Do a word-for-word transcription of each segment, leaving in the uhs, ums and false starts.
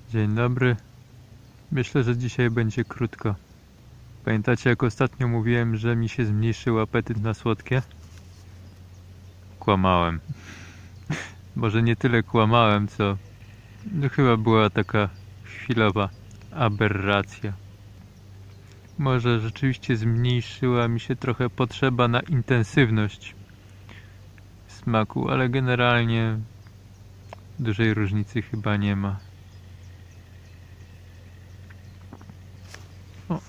Dzień dobry. Myślę, że dzisiaj będzie krótko. Pamiętacie, jak ostatnio mówiłem, że mi się zmniejszył apetyt na słodkie? Kłamałem. Może nie tyle kłamałem, co no, chyba była taka chwilowa aberracja. Może rzeczywiście zmniejszyła mi się trochę potrzeba na intensywność smaku, ale generalnie dużej różnicy chyba nie ma. O.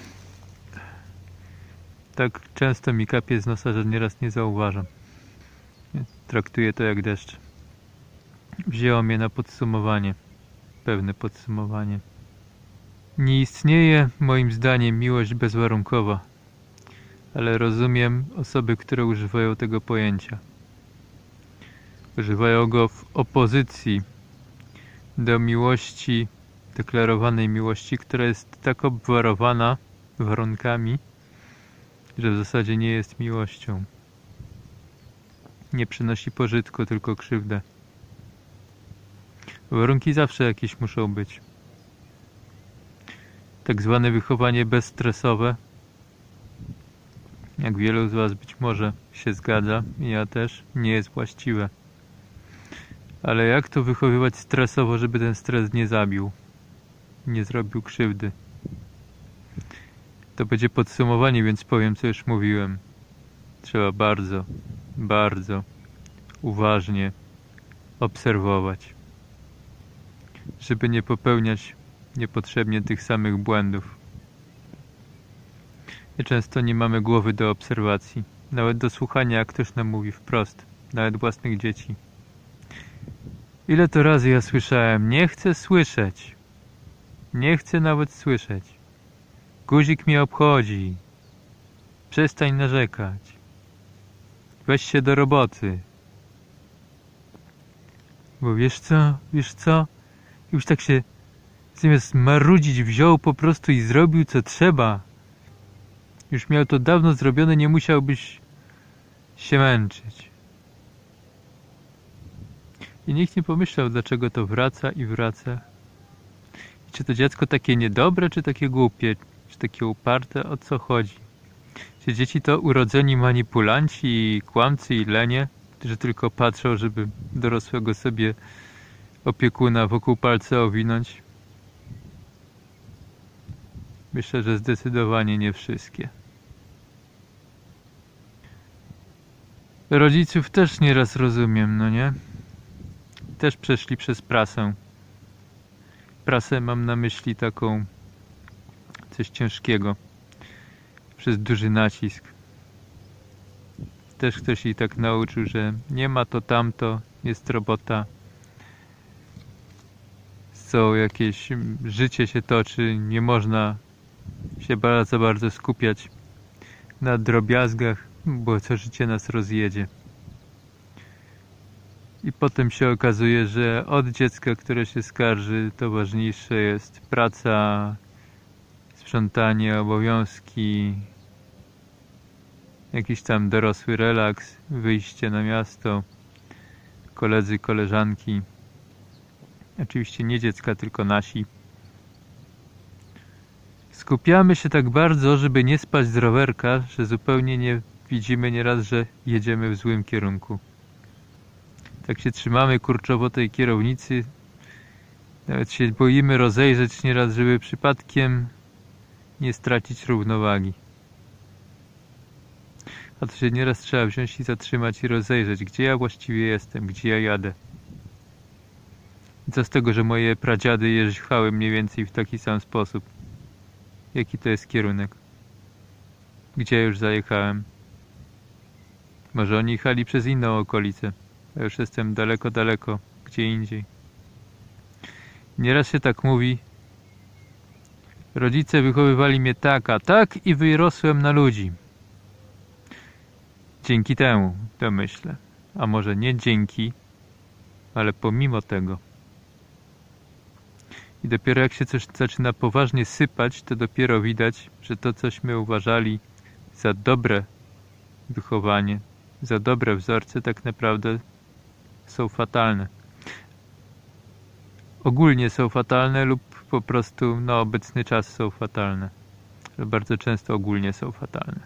Tak często mi kapie z nosa, że nieraz nie zauważam. Traktuję to jak deszcz. Wzięło mnie na podsumowanie. Pewne podsumowanie. Nie istnieje, moim zdaniem, miłość bezwarunkowa. Ale rozumiem osoby, które używają tego pojęcia. Używają go w opozycji do miłości, deklarowanej miłości, która jest tak obwarowana warunkami, że w zasadzie nie jest miłością. Nie przynosi pożytku, tylko krzywdę. Warunki zawsze jakieś muszą być. Tak zwane wychowanie bezstresowe, jak wielu z was być może się zgadza, ja też, nie jest właściwe. Ale jak to wychowywać stresowo, żeby ten stres nie zabił, nie zrobił krzywdy? To będzie podsumowanie, więc powiem, co już mówiłem. Trzeba bardzo, bardzo uważnie obserwować, żeby nie popełniać niepotrzebnie tych samych błędów. I często nie mamy głowy do obserwacji, nawet do słuchania, jak ktoś nam mówi wprost, nawet własnych dzieci. Ile to razy ja słyszałem, nie chcę słyszeć, nie chcę nawet słyszeć, guzik mnie obchodzi, przestań narzekać, weź się do roboty. Bo wiesz co, wiesz co, już tak się zamiast marudzić wziął po prostu i zrobił co trzeba. Już miał to dawno zrobione, nie musiałbyś się męczyć. I nikt nie pomyślał, dlaczego to wraca i wraca. I czy to dziecko takie niedobre, czy takie głupie, czy takie uparte, o co chodzi? Czy dzieci to urodzeni manipulanci, kłamcy i lenie, którzy tylko patrzą, żeby dorosłego sobie opiekuna wokół palca owinąć? Myślę, że zdecydowanie nie wszystkie. Rodziców też nieraz rozumiem, no nie? Też przeszli przez prasę. Prasę mam na myśli taką coś ciężkiego. Przez duży nacisk. Też ktoś ich tak nauczył, że nie ma to tamto, jest robota. Są jakieś, życie się toczy, nie można się bardzo, bardzo skupiać na drobiazgach, bo co życie nas rozjedzie. I potem się okazuje, że od dziecka, które się skarży, to ważniejsze jest praca, sprzątanie, obowiązki, jakiś tam dorosły relaks, wyjście na miasto, koledzy, koleżanki. Oczywiście nie dziecka, tylko nasi. Skupiamy się tak bardzo, żeby nie spaść z rowerka, że zupełnie nie widzimy nieraz, że jedziemy w złym kierunku. Tak się trzymamy kurczowo tej kierownicy, nawet się boimy rozejrzeć nieraz, żeby przypadkiem nie stracić równowagi. A to się nieraz trzeba wziąć i zatrzymać i rozejrzeć, gdzie ja właściwie jestem, gdzie ja jadę. I co z tego, że moje pradziady jechały mniej więcej w taki sam sposób? Jaki to jest kierunek? Gdzie ja już zajechałem? Może oni jechali przez inną okolicę. Ja już jestem daleko, daleko, gdzie indziej. Nieraz się tak mówi. Rodzice wychowywali mnie tak, a tak i wyrosłem na ludzi. Dzięki temu, to myślę. A może nie dzięki, ale pomimo tego. I dopiero jak się coś zaczyna poważnie sypać, to dopiero widać, że to, cośmy uważali za dobre wychowanie, za dobre wzorce, tak naprawdę są fatalne. ogólnie są fatalne lub po prostu na obecny czas są fatalne. Ale bardzo często ogólnie są fatalne.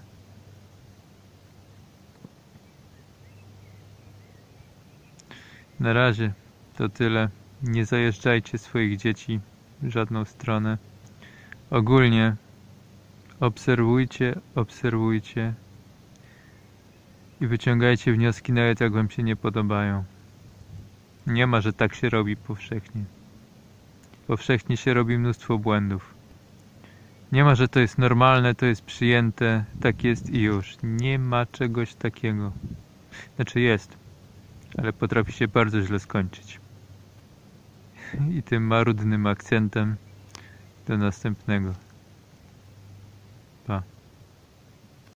Na razie to tyle. Nie zajeżdżajcie swoich dzieci w żadną stronę. Ogólnie obserwujcie, obserwujcie i wyciągajcie wnioski, nawet jak wam się nie podobają. Nie ma, że tak się robi powszechnie. Powszechnie się robi mnóstwo błędów. Nie ma, że to jest normalne, to jest przyjęte, tak jest i już. Nie ma czegoś takiego. Znaczy jest, ale potrafi się bardzo źle skończyć. I tym marudnym akcentem do następnego.